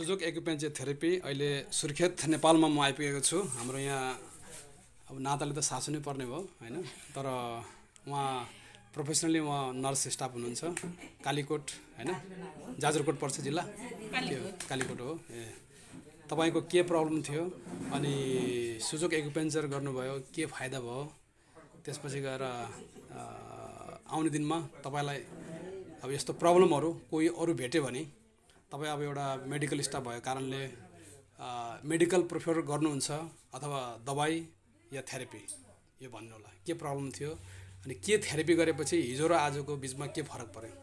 Sujok एक्युपेन्चर therapy अहिले सुर्खेत नेपालमा म आइपुगेको छु। हाम्रो यहाँ अब नाताले त सासु नै पर्ने भयो हैन, तर उहाँ प्रोफेसनली उहाँ नर्स स्टाफ हुनुहुन्छ। कालीकोट हैन, जाजरकोट पर्छ जिल्ला, कालीकोट हो। तपाईको के प्रब्लम थियो अनि सुजोक एक्युपेन्चर गर्नुभयो, के फाइदा भयो, त्यसपछि गएर आउने दिनमा तपाईलाई अब यस्तो प्रब्लमहरु कोही अरु भेट्यो भने तपाई अब एउटा मेडिकल स्टाफ भएको कारणले मेडिकल प्रिफर गर्नुहुन्छ अथवा दबाई या थेरेपी, यो भन्नु होला के प्रब्लम थियो अनि के थेरेपी गरेपछि हिजो र आजको बीचमा के फरक पर्यो।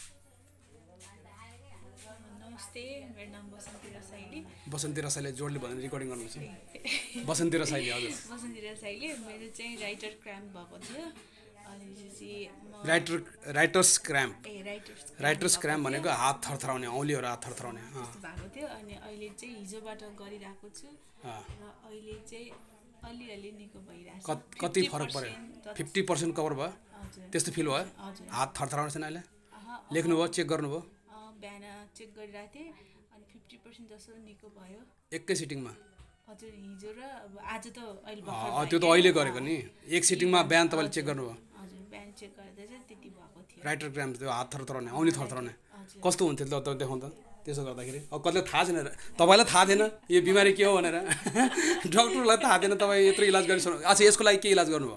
नमस्ते, मेरो नाम बसन्ती रसाइली। बसन्ती रसाइली जोडले भनेर रेकर्डिङ गर्नुहुन्छ। बसन्ती रसाइली हजुर। बसन्ती रसाइली, मेरो चाहिँ राइटर क्राम्प भएको थियो। अनि चाहिँ राइटर्स क्राम्प। राइटर्स क्राम्प भएको भनेको हात थरथराउने, औँलीहरु हात थरथराउने भएको थियो। अनि अहिले चाहिँ हिजोबाट गरिरहेको छु र अहिले चाहिँ अलिअलि निको भइरहेछ। कति फरक पर्यो? 50% कभर भयो? त्यस्तो फिल भयो? हात थरथराउने छैन अहिले? लेख्नु भयो, चेक गर्नु भयो? बिहान चेक गरिरहेको थिएँ अनि 50% जस्तो निको भयो एकै सिटिङमा। हजुर, हिजो र अब आज त अहिले त्यो त अहिले गरेको नि, एक सिटिङमा बिहान तपाईले चेक गर्नु भयो? हजुर, बिहान चेक गर्दा चाहिँ त्यति भएको थियो। राइटर क्राम्प त्यो हात थरथराउने, औँली थरथराउने कस्तो हुन्थ्यो ल त देखाउँ त। त्यसो गर्दाखेरि अब कतिलाई थाहा छैन, तपाईलाई थाहा थिएन यो बिमारी के हो भनेर, डाक्टरलाई थाहा थिएन, तपाईँ यत्रो इलाज गरिसक्नु। अच्छा, यसको लागि के इलाज गर्नुभयो?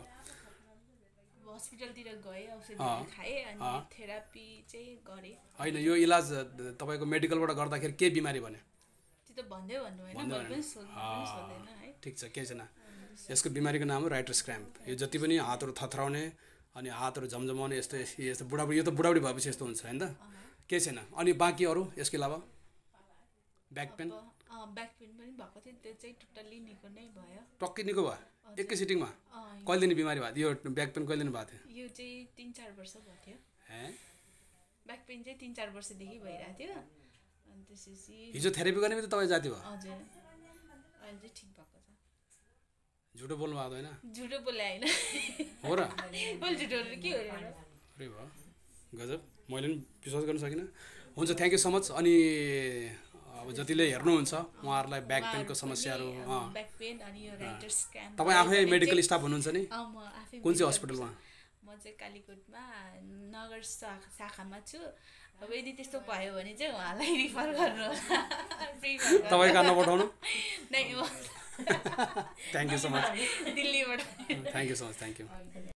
हस्पिटलतिर गएँ, औषधि खाएँ अनि थेरापी चाहिँ गरेँ। होइन, यो इलाज तपाईको मेडिकलबाट गर्दाखेरि के बिमारी भन्यो? त्यो त भन्दै भन्नु होइन, मैले पनि सोध्दैन है। ठिक छ, केही छैन। यसको बिमारीको नाम हो राइटर्स क्राम्प। यो जति पनि हातहरू थरथराउने अनि हातहरू झमझमाउने यस्तो यस्तो बुढाबुढी, यो त बुढाबुढी भएपछि यस्तो हुन्छ हैन त, केही छैन। अनि बाँकी अरू यसको अलावा ब्याक पेन? ब्याक पेन पनि भएको थियो, त्यो चाहिँ टोटल्ली निको नै भयो। टक्कै निको भयो एकै सिटिङमा? कहिले दिन बिमारी भयो यो ब्याक पेन? कहिले दिन भएको थियो? यो चाहिँ 3-4 वर्ष भयो थियो। ब्याक पेन चाहिँ 3-4 वर्षदेखि भइरहेको थियो। अनि त्यसपछि हिजो थेरेपी गर्ने त तपाईँ जाति भयो? हजुर, अहिले चाहिँ ठिक भएको छ। झुटो बोल्नु भएको होइन? झुटो बोले होइन हो र? मैले झुटो के हो अरे भयो, गजब, मैले पनि विश्वास गर्न सकिनँ। हुन्छ, थ्याङ्क यू सो मच। अनि अब जतिले हेर्नुहुन्छ उहाँहरूलाई ब्याक पेनको समस्याहरू, ब्याक पेन अनि यो राइटर्स क्राम्प, तपाईँ आफै मेडिकल स्टाफ हुनुहुन्छ नि? म आफै। कुन चाहिँ हस्पिटलमा? म चाहिँ कालीकोटमा नगर शाखामा छु। अब यदि त्यस्तो भयो भने चाहिँ उहाँलाई रिफर गर्नु होला। तपाईँ कहाँ नपठाउनु? नै, थ्याङ्क यू सो मच। दिल्लीबाट। Thank you so much, thank you.